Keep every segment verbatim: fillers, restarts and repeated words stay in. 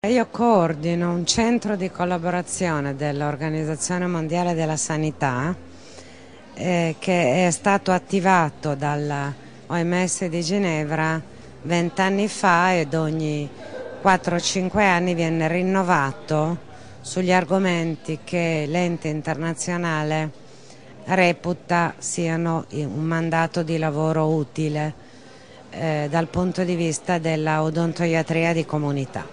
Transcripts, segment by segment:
Io coordino un centro di collaborazione dell'Organizzazione Mondiale della Sanità eh, che è stato attivato dalla O M S di Ginevra vent'anni fa ed ogni quattro o cinque anni viene rinnovato sugli argomenti che l'ente internazionale reputa siano un mandato di lavoro utile eh, dal punto di vista della odontoiatria di comunità.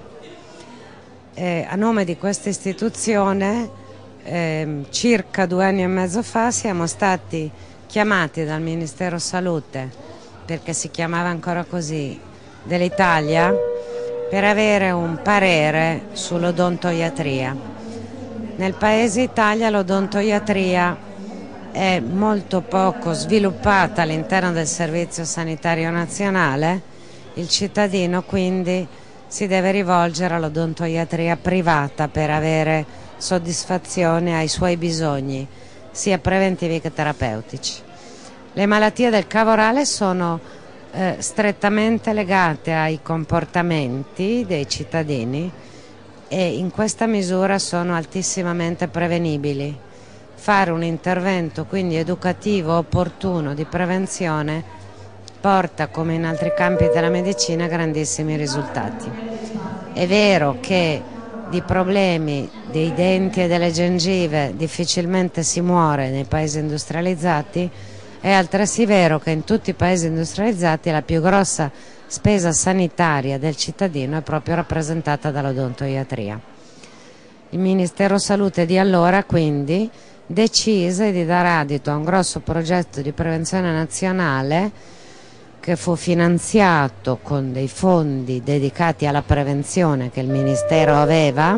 Eh, a nome di questa istituzione, eh, circa due anni e mezzo fa siamo stati chiamati dal Ministero Salute, perché si chiamava ancora così, dell'Italia, per avere un parere sull'odontoiatria. Nel paese Italia l'odontoiatria è molto poco sviluppata all'interno del Servizio Sanitario Nazionale, il cittadino quindi si deve rivolgere all'odontoiatria privata per avere soddisfazione ai suoi bisogni, sia preventivi che terapeutici. Le malattie del cavo orale sono eh, strettamente legate ai comportamenti dei cittadini e in questa misura sono altissimamente prevenibili. Fare un intervento quindi educativo opportuno di prevenzione porta, come in altri campi della medicina, grandissimi risultati. È vero che di problemi dei denti e delle gengive difficilmente si muore nei paesi industrializzati, è altresì vero che in tutti i paesi industrializzati la più grossa spesa sanitaria del cittadino è proprio rappresentata dall'odontoiatria. Il Ministero Salute di allora quindi decise di dare adito a un grosso progetto di prevenzione nazionale che fu finanziato con dei fondi dedicati alla prevenzione che il Ministero aveva,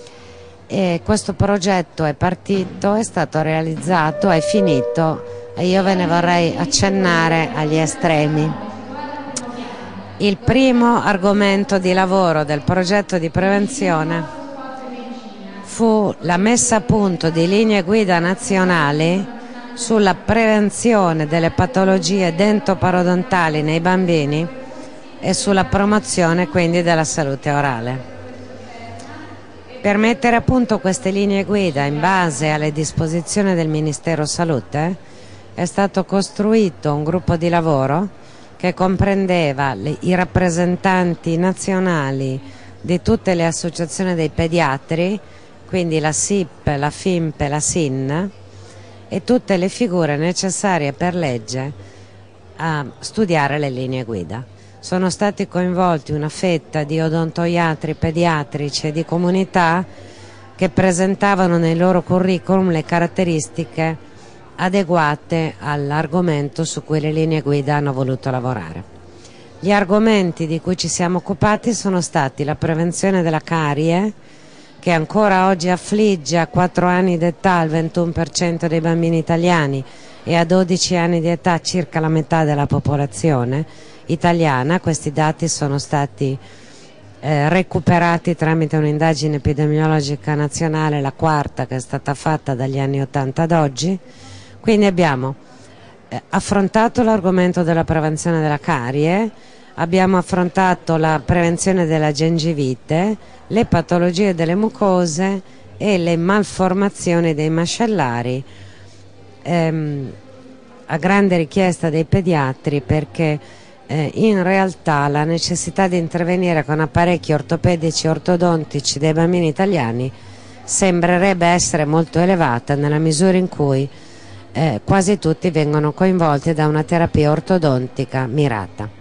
e questo progetto è partito, è stato realizzato, è finito e io ve ne vorrei accennare agli estremi. Il primo argomento di lavoro del progetto di prevenzione fu la messa a punto di linee guida nazionali sulla prevenzione delle patologie dentopparodontali nei bambini e sulla promozione quindi della salute orale. Per mettere a punto queste linee guida in base alle disposizioni del Ministero Salute è stato costruito un gruppo di lavoro che comprendeva le, i rappresentanti nazionali di tutte le associazioni dei pediatri, quindi la S I P, la F I M P e la S I N, e tutte le figure necessarie per legge a studiare le linee guida. Sono stati coinvolti una fetta di odontoiatri, pediatrici e di comunità che presentavano nei loro curriculum le caratteristiche adeguate all'argomento su cui le linee guida hanno voluto lavorare. Gli argomenti di cui ci siamo occupati sono stati la prevenzione della carie, che ancora oggi affligge a quattro anni d'età il ventuno per cento dei bambini italiani e a dodici anni di età circa la metà della popolazione italiana. Questi dati sono stati eh, recuperati tramite un'indagine epidemiologica nazionale, la quarta, che è stata fatta dagli anni ottanta ad oggi. Quindi abbiamo eh, affrontato l'argomento della prevenzione della carie, abbiamo affrontato la prevenzione della gengivite, le patologie delle mucose e le malformazioni dei mascellari, ehm, a grande richiesta dei pediatri, perché eh, in realtà la necessità di intervenire con apparecchi ortopedici e ortodontici dei bambini italiani sembrerebbe essere molto elevata nella misura in cui eh, quasi tutti vengono coinvolti da una terapia ortodontica mirata.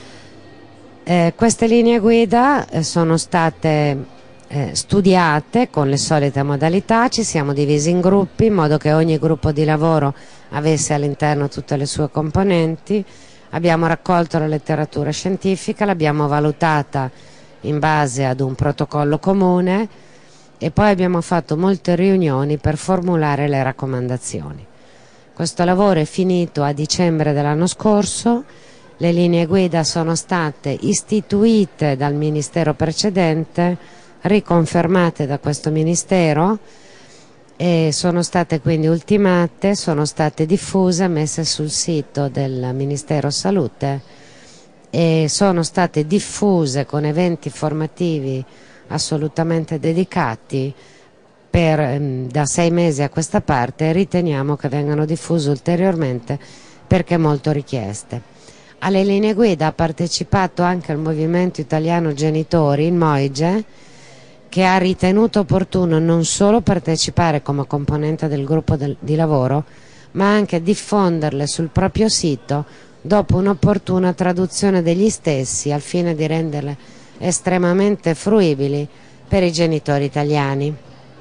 Eh, queste linee guida eh, sono state eh, studiate con le solite modalità, ci siamo divisi in gruppi in modo che ogni gruppo di lavoro avesse all'interno tutte le sue componenti, abbiamo raccolto la letteratura scientifica, l'abbiamo valutata in base ad un protocollo comune e poi abbiamo fatto molte riunioni per formulare le raccomandazioni. Questo lavoro è finito a dicembre dell'anno scorso. Le linee guida sono state istituite dal Ministero precedente, riconfermate da questo Ministero e sono state quindi ultimate, sono state diffuse, messe sul sito del Ministero Salute e sono state diffuse con eventi formativi assolutamente dedicati per, da sei mesi a questa parte, e riteniamo che vengano diffuse ulteriormente perché molto richieste. Alle linee guida ha partecipato anche il Movimento Italiano Genitori, il MOIGE, che ha ritenuto opportuno non solo partecipare come componente del gruppo del, di lavoro, ma anche diffonderle sul proprio sito dopo un'opportuna traduzione degli stessi al fine di renderle estremamente fruibili per i genitori italiani.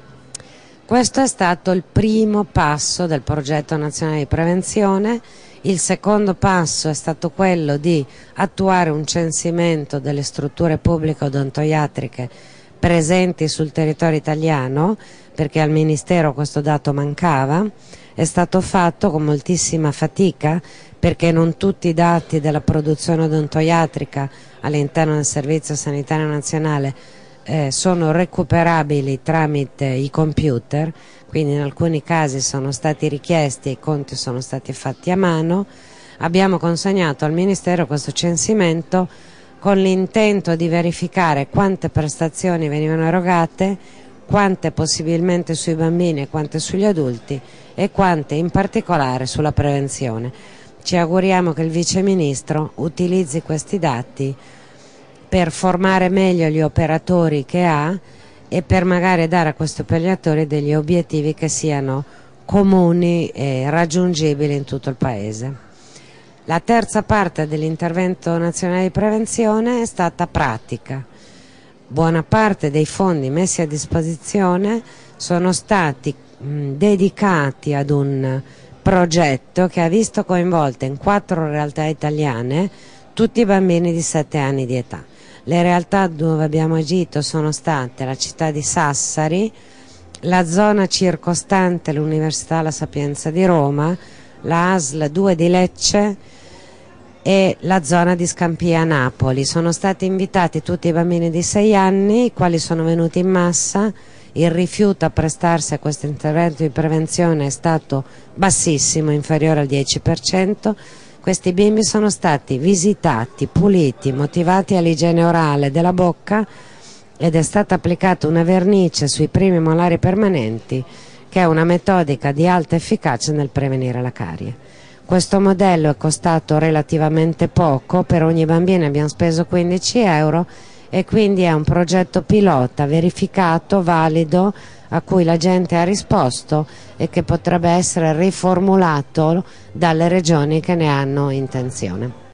Questo è stato il primo passo del progetto nazionale di prevenzione. Il secondo passo è stato quello di attuare un censimento delle strutture pubbliche odontoiatriche presenti sul territorio italiano, perché al Ministero questo dato mancava. È stato fatto con moltissima fatica, perché non tutti i dati della produzione odontoiatrica all'interno del Servizio Sanitario Nazionale eh, sono recuperabili tramite i computer, quindi in alcuni casi sono stati richiesti e i conti sono stati fatti a mano. Abbiamo consegnato al Ministero questo censimento con l'intento di verificare quante prestazioni venivano erogate, quante possibilmente sui bambini e quante sugli adulti, e quante in particolare sulla prevenzione. Ci auguriamo che il Vice Ministro utilizzi questi dati per formare meglio gli operatori che ha e per magari dare a questi operatori degli obiettivi che siano comuni e raggiungibili in tutto il Paese. La terza parte dell'intervento nazionale di prevenzione è stata pratica. Buona parte dei fondi messi a disposizione sono stati mh, dedicati ad un progetto che ha visto coinvolte in quattro realtà italiane tutti i bambini di sette anni di età. Le realtà dove abbiamo agito sono state la città di Sassari, la zona circostante l'Università La Sapienza di Roma, la A S L due di Lecce e la zona di Scampia Napoli. Sono stati invitati tutti i bambini di sei anni, i quali sono venuti in massa. Il rifiuto a prestarsi a questo intervento di prevenzione è stato bassissimo, inferiore al dieci per cento. Questi bimbi sono stati visitati, puliti, motivati all'igiene orale della bocca ed è stata applicata una vernice sui primi molari permanenti, che è una metodica di alta efficacia nel prevenire la carie. Questo modello è costato relativamente poco, per ogni bambino abbiamo speso quindici euro e quindi è un progetto pilota verificato, valido, a cui la gente ha risposto e che potrebbe essere riformulato dalle regioni che ne hanno intenzione.